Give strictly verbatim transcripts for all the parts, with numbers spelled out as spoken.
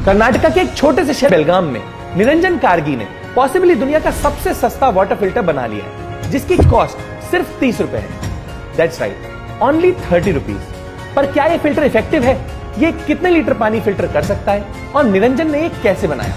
कर्नाटका के एक छोटे से शहर बेलगाम में निरंजन कारगी ने पॉसिबली दुनिया का सबसे सस्ता वाटर फिल्टर बना लिया है, जिसकी कॉस्ट सिर्फ तीस रुपए है। That's right, only thirty rupees. पर क्या ये फिल्टर इफेक्टिव है? ये कितने लीटर पानी फिल्टर कर सकता है और निरंजन ने ये कैसे बनाया?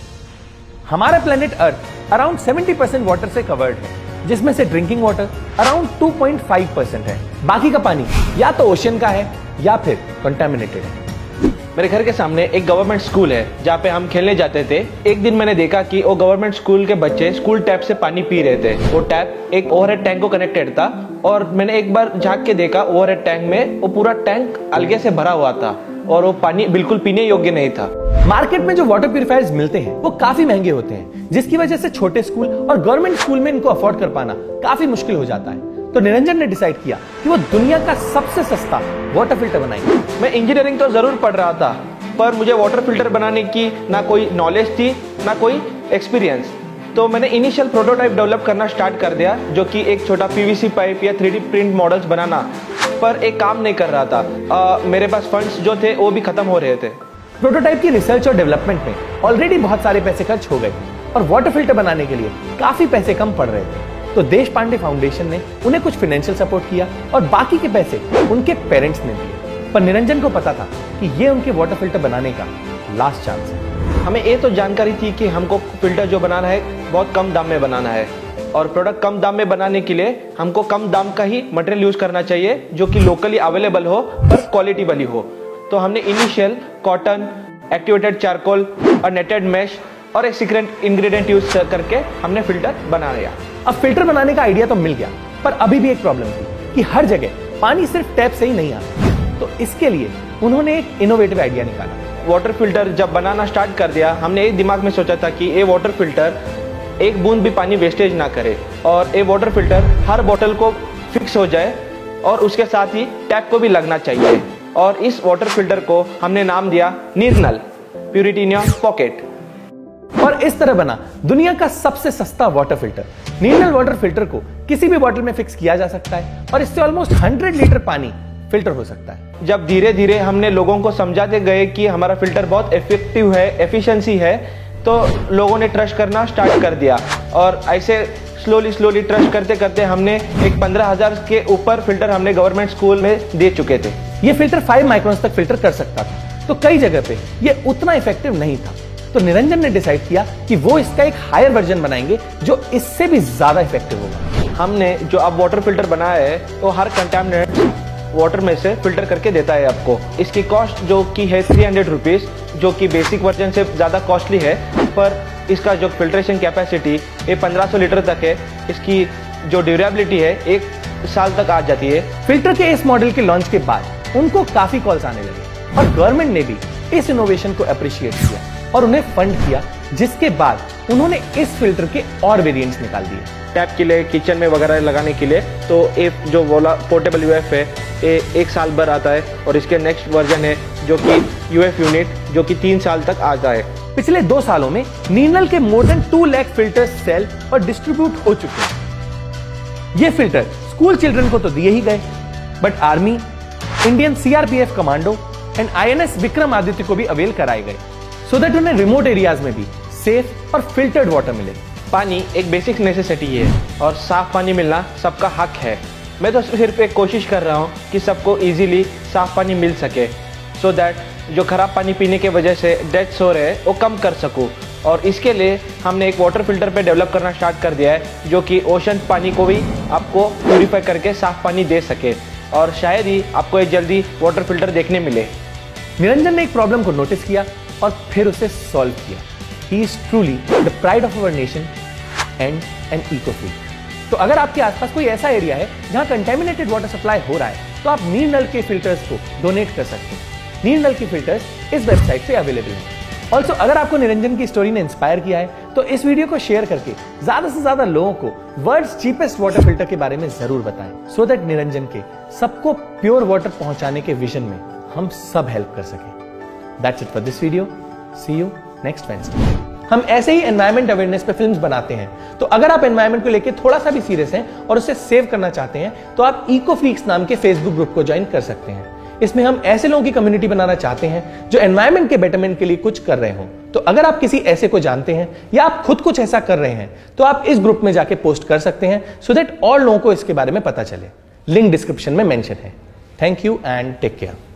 हमारा planet earth around seventy percent water से कवर्ड है, जिसमें से drinking water around two point five percent है। बाकी का पानी या तो ओशियन का है या फिर कंटामिनेटेड है। मेरे घर के सामने एक गवर्नमेंट स्कूल है जहाँ पे हम खेलने जाते थे। एक दिन मैंने देखा कि वो गवर्नमेंट स्कूल के बच्चे स्कूल टैप से पानी पी रहे थे। वो टैप एक ओवरहेड टैंक को कनेक्टेड था और मैंने एक बार झांक के देखा, ओवरहेड टैंक में वो पूरा टैंक अलगे से भरा हुआ था और वो पानी बिल्कुल पीने योग्य नहीं था। मार्केट में जो वाटर प्यूरिफायर्स मिलते हैं वो काफी महंगे होते हैं, जिसकी वजह से छोटे स्कूल और गवर्नमेंट स्कूल में इनको अफोर्ड कर पाना काफी मुश्किल हो जाता है। तो निरंजन ने डिसाइड किया कि वो दुनिया का सबसे सस्ता वाटर फिल्टर बनाएंगे। मैं इंजीनियरिंग तो जरूर पढ़ रहा था, पर मुझे वाटर फिल्टर बनाने की ना कोई नॉलेज थी ना कोई एक्सपीरियंस। तो मैंने इनिशियल प्रोटोटाइप डेवलप करना स्टार्ट कर दिया, जो कि एक छोटा पीवीसी पाइप या थ्री डी प्रिंट मॉडल्स बनाना, पर एक काम नहीं कर रहा था। आ, मेरे पास फंड्स जो थे वो भी खत्म हो रहे थे। प्रोटोटाइप की रिसर्च और डेवलपमेंट में ऑलरेडी बहुत सारे पैसे खर्च हो गए और वाटर फिल्टर बनाने के लिए काफी पैसे कम पड़ रहे थे। तो देश पांडे फाउंडेशन ने उन्हें कुछ फाइनेंशियल सपोर्ट किया और बाकी के पैसे उनके पेरेंट्स ने दिए। पर निरंजन को पता था कि ये उनके वाटर फिल्टर बनाने का लास्ट चांस है। हमें ये तो जानकारी थी कि हमको फिल्टर जो बनाना है बहुत कम दाम में बनाना है, और प्रोडक्ट कम दाम में बनाने के लिए हमको कम दाम का ही मटेरियल यूज करना चाहिए, जो कि लोकली अवेलेबल हो पर क्वालिटी वाली हो। तो हमने इनिशियल कॉटन, एक्टिवेटेड चारकोल और नेटेड मैश और एक सीक्रेट इंग्रेडिएंट यूज करके हमने फिल्टर बना लिया। अब फिल्टर बनाने का आइडिया तो मिल गया, पर अभी भी एक प्रॉब्लम थी कि हर जगह पानी सिर्फ टैप से ही नहीं आता। तो इसके लिए उन्होंने एक इनोवेटिव आइडिया निकाला। वाटर फिल्टर जब बनाना स्टार्ट कर दिया, हमने एक दिमाग में सोचा था कि ये वाटर फिल्टर एक बूंद भी पानी वेस्टेज ना करे और ये वाटर फिल्टर हर बोतल को फिक्स हो जाए और उसके साथ ही टैप को भी लगना चाहिए। और इस वाटर फिल्टर को हमने नाम दिया Nirnal, purity in your pocket. और इस तरह बना दुनिया का सबसे सस्ता water filter. Nirnal water filter को किसी भी बॉटल में फिक्स किया जा सकता है और इससे ऑलमोस्ट हंड्रेड लीटर पानी फिल्टर हो सकता है। जब धीरे धीरे हमने लोगों को समझाते गए कि हमारा फिल्टर बहुत इफेक्टिव है, एफिशिएंसी है, तो लोगों ने ट्रस्ट करना स्टार्ट कर दिया। और ऐसे स्लोली स्लोली ट्रस्ट करते करते हमने एक पंद्रह हजार के ऊपर फिल्टर हमने गवर्नमेंट स्कूल में दे चुके थे। ये फिल्टर फाइव माइक्रोन्स तक फिल्टर कर सकता था, तो कई जगह पे ये उतना इफेक्टिव नहीं था। तो निरंजन ने डिसाइड किया कि वो इसका एक हायर वर्जन बनाएंगे जो इससे भी ज्यादा इफेक्टिव होगा। हमने जो अब वाटर फिल्टर बनाया है वो हर कंटामिनेट वाटर में से फिल्टर करके देता है आपको। इसकी कॉस्ट जो कि है थ्री हंड्रेड रुपीज, जो कि बेसिक वर्जन से ज़्यादा कॉस्टली है, पर इसका जो फिल्ट्रेशन कैपेसिटी ये पंद्रह सौ लीटर तक है। इसकी जो ड्यूरेबिलिटी है एक साल तक आ जाती है। फिल्टर के इस मॉडल के लॉन्च के बाद उनको काफी कॉल्स आने लगे और गवर्नमेंट ने भी इस इनोवेशन को अप्रिशिएट किया और उन्हें फंड किया, जिसके बाद उन्होंने इस फिल्टर के और वेरिएंट्स निकाल दिए। टैप के लिए, किचन में वगैरह लगाने के लिए। तो ये जो बोला पोर्टेबल यूएफ है, ये एक साल भर आता है और इसके नेक्स्ट वर्जन है जो कि यूएफ यूनिट, जो कि तीन साल तक आता है। पिछले दो सालों में निर्नल के more than two lakh filters sell और डिस्ट्रीब्यूट हो चुके हैं। ये फिल्टर स्कूल चिल्ड्रन को तो दिए ही गए, but army, Indian CRPF commando and INS Vikramaditya को भी अवेल कराए गए, सो दैट उन्हें रिमोट एरियाज में भी सेफ और फिल्टर्ड वाटर मिले। पानी एक बेसिक नेसेसिटी है और साफ पानी मिलना सबका हक है। मैं तो सिर्फ एक कोशिश कर रहा हूँ कि सबको इजीली साफ पानी मिल सके, सो दैट जो खराब पानी पीने के वजह से डेथ्स हो रहे हैं वो कम कर सकूँ। और इसके लिए हमने एक वाटर फिल्टर पे डेवलप करना स्टार्ट कर दिया है, जो कि ओशन पानी को भी आपको प्यूरिफाई करके साफ पानी दे सके, और शायद ही आपको एक जल्दी वाटर फिल्टर देखने मिले। निरंजन ने एक प्रॉब्लम को नोटिस किया और फिर उसे सॉल्व किया। He is truly the pride of our nation and an eco-freak। तो अगर आपके आसपास कोई ऐसा एरिया है जहां कंटेमिनेटेड वाटर सप्लाई हो रहा है, तो आप निर्नल के फिल्टर्स को डोनेट कर सकते हैं। निर्नल के फिल्टर्स इस वेबसाइट पे अवेलेबल हैं। ऑल्सो अगर आपको निरंजन की स्टोरी ने इंस्पायर किया है, तो इस वीडियो को शेयर करके ज्यादा से ज्यादा लोगों को वर्ल्ड्स चीपेस्ट वाटर फिल्टर के बारे में जरूर बताएं, सो दैट निरंजन के सबको प्योर वाटर पहुंचाने के विजन में हम सब हेल्प कर सकें। That's it for this video. See you next Wednesday। हम ऐसे ही एनवायरमेंट अवेयरनेस पे फिल्म्स बनाते हैं, तो अगर आप एनवायरमेंट को लेके थोड़ा सा भी सीरियस हैं और उसे सेव करना चाहते हैं, तो आप इको फ्रीक्स नाम के फेसबुक ग्रुप को ज्वाइन कर सकते हैं। इसमें हम ऐसे लोगों की कम्युनिटी बनाना चाहते हैं जो एनवायरनमेंट के बेटरमेंट के लिए कुछ कर रहे हों। तो अगर आप किसी ऐसे को जानते हैं या आप खुद कुछ ऐसा कर रहे हैं तो आप इस ग्रुप में जाके पोस्ट कर सकते हैं सो दैट और लोगों को इसके बारे में पता चले। लिंक डिस्क्रिप्शन में मेंशन है। Thank you and take care.